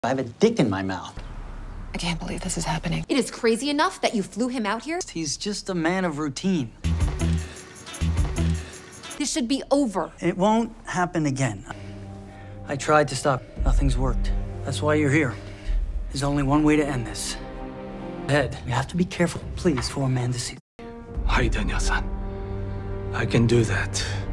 I have a dick in my mouth. I can't believe this is happening. It is crazy enough that you flew him out here? He's just a man of routine. This should be over. It won't happen again. I tried to stop. Nothing's worked. That's why you're here. There's only one way to end this. Ed, you have to be careful, please, for a man to see. Hi, Daniel-san. I can do that.